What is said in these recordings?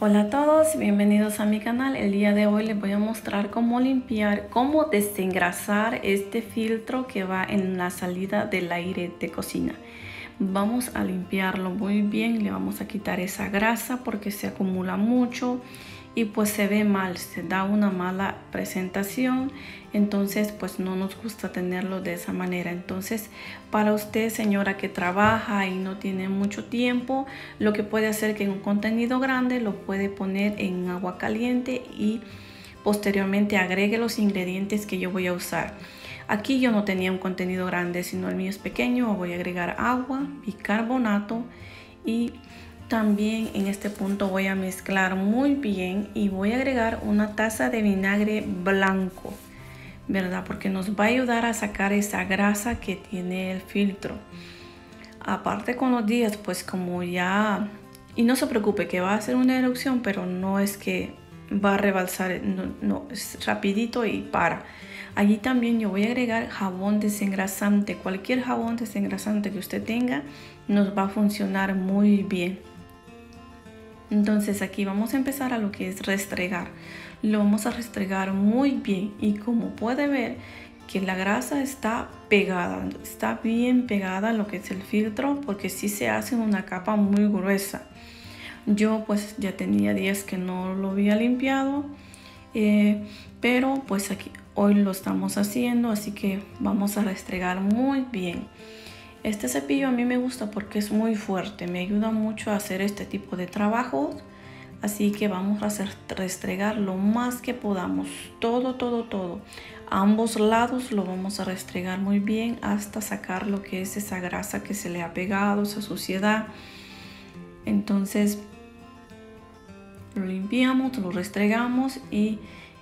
Hola a todos, bienvenidos a mi canal. El día de hoy les voy a mostrar cómo limpiar, cómo desengrasar este filtro que va en la salida del aire de cocina. Vamos a limpiarlo muy bien, le vamos a quitar esa grasa porque se acumula mucho y pues se ve mal, se da una mala presentación, entonces pues no nos gusta tenerlo de esa manera. Entonces, para usted, señora que trabaja y no tiene mucho tiempo, lo que puede hacer que en un contenido grande lo puede poner en agua caliente y posteriormente agregue los ingredientes que yo voy a usar. Aquí yo no tenía un contenido grande, sino el mío es pequeño. Voy a agregar agua, bicarbonato y también en este punto voy a mezclar muy bien y voy a agregar una taza de vinagre blanco, ¿verdad? Porque nos va a ayudar a sacar esa grasa que tiene el filtro. Aparte con los días, pues como ya... Y no se preocupe que va a hacer una erupción, pero no es que va a rebalsar, no, es rapidito y para. Allí también yo voy a agregar jabón desengrasante. Cualquier jabón desengrasante que usted tenga nos va a funcionar muy bien. Entonces aquí vamos a empezar a lo que es restregar. Lo vamos a restregar muy bien y como puede ver que la grasa está pegada, está bien pegada a lo que es el filtro, porque sí se hace una capa muy gruesa. Yo pues ya tenía días que no lo había limpiado, pero pues aquí hoy lo estamos haciendo, así que vamos a restregar muy bien. Este cepillo a mí me gusta porque es muy fuerte, me ayuda mucho a hacer este tipo de trabajos, así que vamos a restregar lo más que podamos, todo. A ambos lados lo vamos a restregar muy bien hasta sacar lo que es esa grasa que se le ha pegado, esa suciedad. Entonces lo limpiamos, lo restregamos y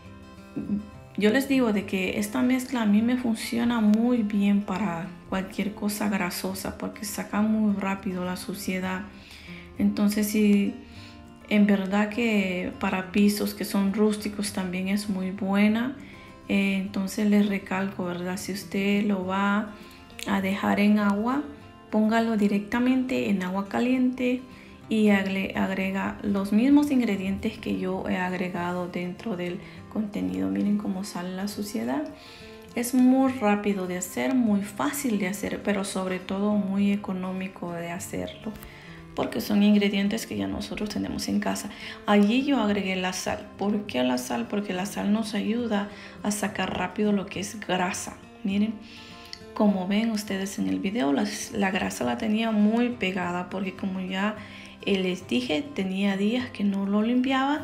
yo les digo de que esta mezcla a mí me funciona muy bien para cualquier cosa grasosa porque saca muy rápido la suciedad. Entonces si en verdad que para pisos que son rústicos también es muy buena. Entonces les recalco, ¿verdad? Si usted lo va a dejar en agua, póngalo directamente en agua caliente y agrega los mismos ingredientes que yo he agregado dentro del contenido. Miren cómo sale la suciedad. Es muy rápido de hacer, muy fácil de hacer, pero sobre todo muy económico de hacerlo, porque son ingredientes que ya nosotros tenemos en casa. Allí yo agregué la sal. ¿Por qué la sal? Porque la sal nos ayuda a sacar rápido lo que es grasa. Miren, como ven ustedes en el video, la grasa la tenía muy pegada porque como ya les dije, tenía días que no lo limpiaba.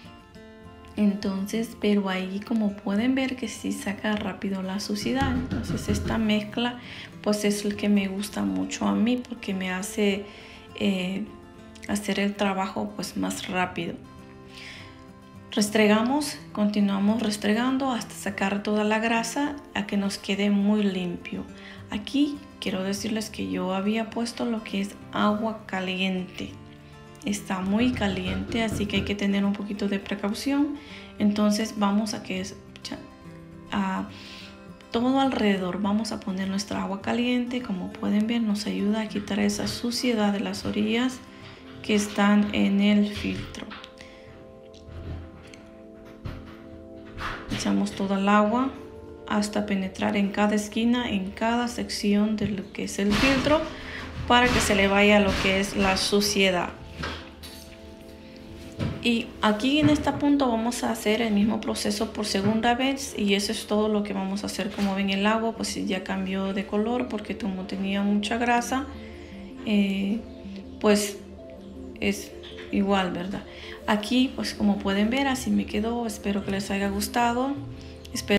Entonces, pero ahí como pueden ver que sí saca rápido la suciedad. Entonces esta mezcla pues es el que me gusta mucho a mí porque me hace hacer el trabajo pues más rápido. Restregamos, continuamos restregando hasta sacar toda la grasa a que nos quede muy limpio. Aquí quiero decirles que yo había puesto lo que es agua caliente. Está muy caliente, así que hay que tener un poquito de precaución. Entonces vamos a que todo alrededor vamos a poner nuestra agua caliente. Como pueden ver, nos ayuda a quitar esa suciedad de las orillas que están en el filtro. Echamos toda el agua hasta penetrar en cada esquina, en cada sección de lo que es el filtro, para que se le vaya lo que es la suciedad. Y aquí en este punto vamos a hacer el mismo proceso por segunda vez y eso es todo lo que vamos a hacer. Como ven, el agua pues ya cambió de color porque como tenía mucha grasa, pues es igual, ¿verdad? Aquí pues como pueden ver así me quedó. Espero que les haya gustado.